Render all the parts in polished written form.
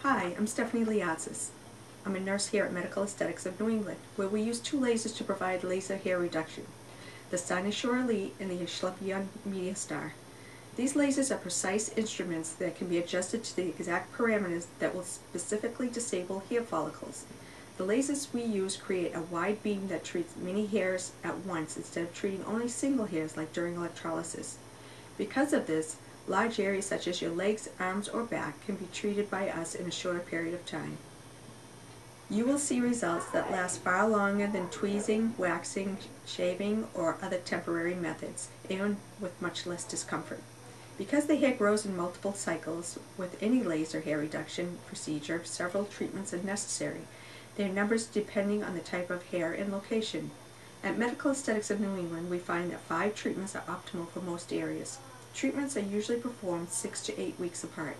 Hi, I'm Stephanie Liatsis. I'm a nurse here at Medical Aesthetics of New England, where we use two lasers to provide laser hair reduction, the Cynosure Elite and the Asclepion Mediostar. These lasers are precise instruments that can be adjusted to the exact parameters that will specifically disable hair follicles. The lasers we use create a wide beam that treats many hairs at once instead of treating only single hairs like during electrolysis. Because of this, large areas such as your legs, arms, or back can be treated by us in a shorter period of time. You will see results that last far longer than tweezing, waxing, shaving, or other temporary methods, and with much less discomfort. Because the hair grows in multiple cycles, with any laser hair reduction procedure, several treatments are necessary, their numbers depending on the type of hair and location. At Medical Aesthetics of New England, we find that 5 treatments are optimal for most areas. Treatments are usually performed 6 to 8 weeks apart.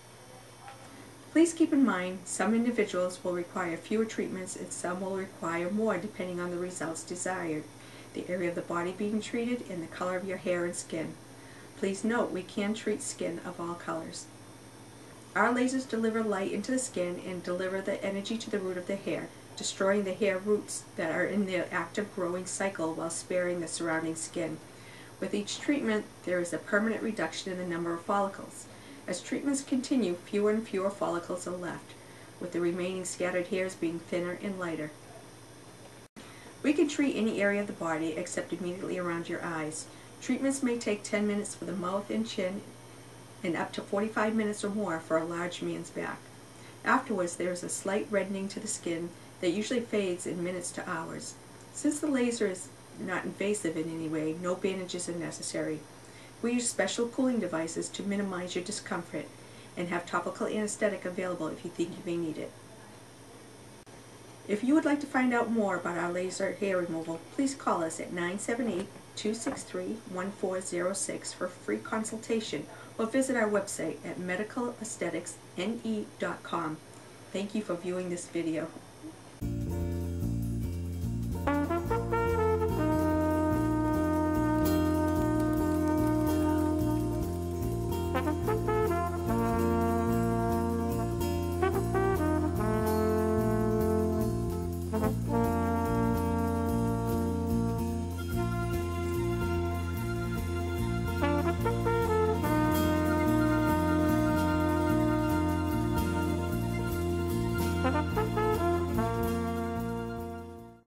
Please keep in mind, some individuals will require fewer treatments and some will require more depending on the results desired, the area of the body being treated, and the color of your hair and skin. Please note, we can treat skin of all colors. Our lasers deliver light into the skin and deliver the energy to the root of the hair, destroying the hair roots that are in their active growing cycle while sparing the surrounding skin. With each treatment, there is a permanent reduction in the number of follicles. As treatments continue, fewer and fewer follicles are left, with the remaining scattered hairs being thinner and lighter. We can treat any area of the body except immediately around your eyes. Treatments may take 10 minutes for the mouth and chin, and up to 45 minutes or more for a large man's back. Afterwards, there is a slight reddening to the skin that usually fades in minutes to hours. Since the laser is not invasive in any way, no bandages are necessary. We use special cooling devices to minimize your discomfort and have topical anesthetic available if you think you may need it. If you would like to find out more about our laser hair removal, please call us at 978-263-1406 for a free consultation or visit our website at medicalaestheticsne.com. Thank you for viewing this video.